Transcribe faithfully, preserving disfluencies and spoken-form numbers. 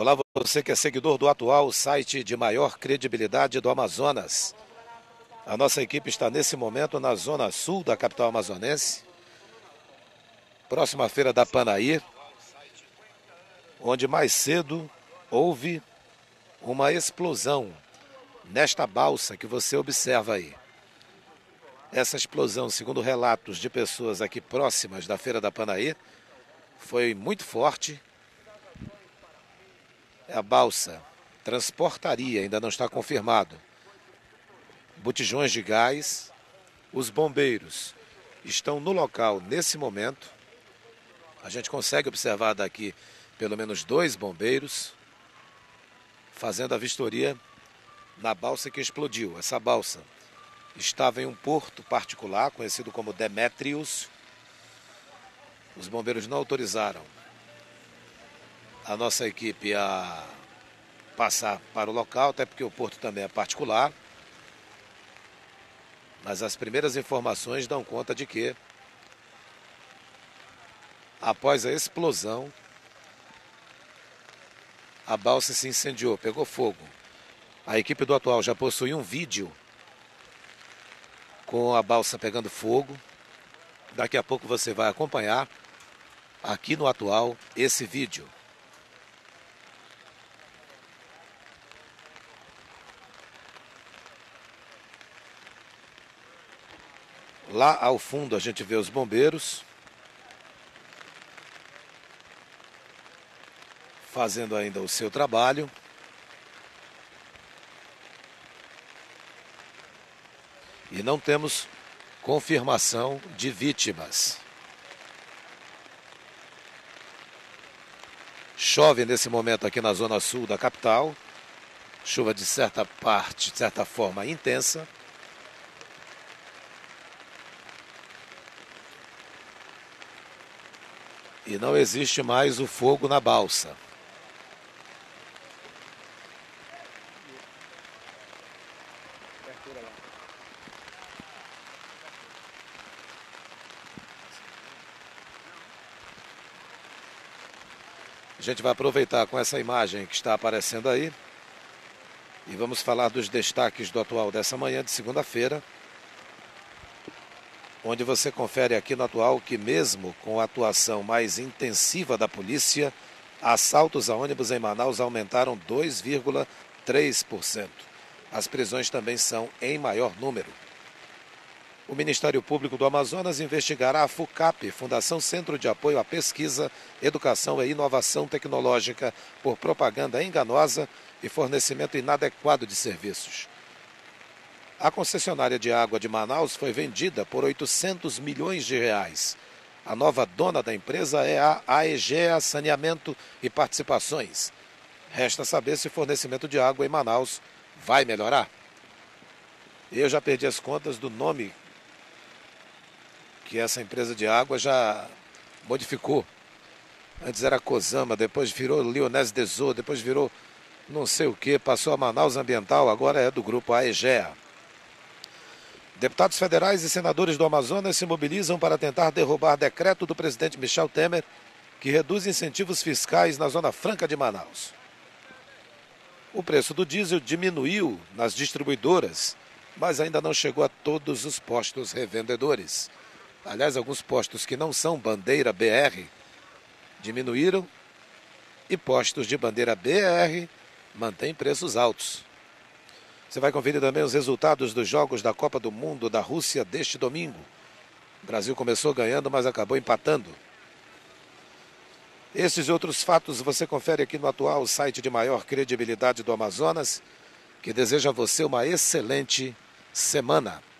Olá, você que é seguidor do Atual, o site de maior credibilidade do Amazonas. A nossa equipe está nesse momento na zona sul da capital amazonense, próxima à feira da Panaí, onde mais cedo houve uma explosão nesta balsa que você observa aí. Essa explosão, segundo relatos de pessoas aqui próximas da feira da Panaí, foi muito forte. A balsa transportaria, ainda não está confirmado, botijões de gás. Os bombeiros estão no local nesse momento. A gente consegue observar daqui pelo menos dois bombeiros fazendo a vistoria na balsa que explodiu. Essa balsa estava em um porto particular, conhecido como Demétrios. Os bombeiros não autorizaram a nossa equipe a passar para o local, até porque o porto também é particular. Mas as primeiras informações dão conta de que, após a explosão, a balsa se incendiou, pegou fogo. A equipe do Atual já possui um vídeo com a balsa pegando fogo. Daqui a pouco você vai acompanhar aqui no Atual esse vídeo. Lá ao fundo a gente vê os bombeiros fazendo ainda o seu trabalho. E não temos confirmação de vítimas. Chove nesse momento aqui na zona sul da capital. Chuva de certa parte, de certa forma intensa. E não existe mais o fogo na balsa. A gente vai aproveitar com essa imagem que está aparecendo aí e vamos falar dos destaques do Atual dessa manhã de segunda-feira, onde você confere aqui no Atual que mesmo com a atuação mais intensiva da polícia, assaltos a ônibus em Manaus aumentaram dois vírgula três por cento. As prisões também são em maior número. O Ministério Público do Amazonas investigará a FUCAP, Fundação Centro de Apoio à Pesquisa, Educação e Inovação Tecnológica, por propaganda enganosa e fornecimento inadequado de serviços. A concessionária de água de Manaus foi vendida por oitocentos milhões de reais. A nova dona da empresa é a Aegea Saneamento e Participações. Resta saber se o fornecimento de água em Manaus vai melhorar. Eu já perdi as contas do nome que essa empresa de água já modificou. Antes era Cosama, depois virou Leonese Desô, depois virou não sei o que, passou a Manaus Ambiental, agora é do grupo Aegea. Deputados federais e senadores do Amazonas se mobilizam para tentar derrubar decreto do presidente Michel Temer, que reduz incentivos fiscais na Zona Franca de Manaus. O preço do diesel diminuiu nas distribuidoras, mas ainda não chegou a todos os postos revendedores. Aliás, alguns postos que não são bandeira B R diminuíram e postos de bandeira B R mantêm preços altos. Você vai conferir também os resultados dos Jogos da Copa do Mundo da Rússia deste domingo. O Brasil começou ganhando, mas acabou empatando. Esses e outros fatos você confere aqui no Atual, o site de maior credibilidade do Amazonas, que deseja a você uma excelente semana.